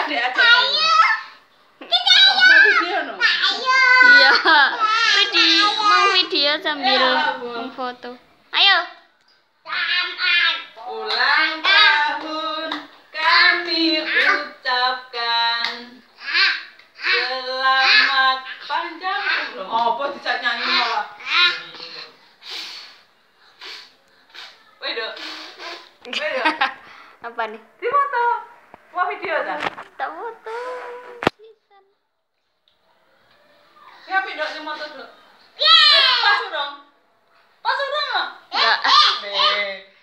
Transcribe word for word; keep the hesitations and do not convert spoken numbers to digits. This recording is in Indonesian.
adek aja. Ayo. Mau video no? Iya. Video, mau video sambil foto. Ayo. Ulang tahun kami ucapkan. Selamat panjang umur. Oh, apa bisa nyanyi malah? Wedo. Wedo. Apa nih? Di foto. Mau video dah? Tak foto. Ya, pindah di motor dulu. Eh, pas dong. Pas dong. Enggak. Eh.